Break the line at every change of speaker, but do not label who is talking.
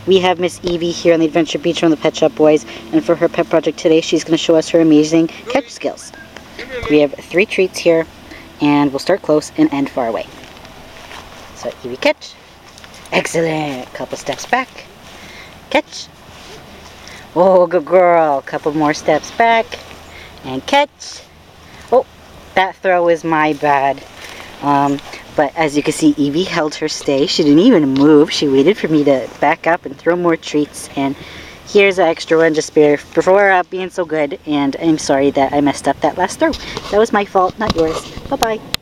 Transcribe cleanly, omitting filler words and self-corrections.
We have Miss Evie here on the Adventure Beach from the Pet Shop Boys, and for her pet project today, she's going to show us her amazing catch skills. We have 3 treats here, and we'll start close and end far away. So, Evie, catch. Excellent. Couple steps back. Catch. Oh, good girl. Couple more steps back. And catch. Oh, that throw is my bad. But as you can see, Evie held her stay. She didn't even move. She waited for me to back up and throw more treats. And here's an extra one just for being so good. And I'm sorry that I messed up that last throw. That was my fault, not yours. Bye-bye.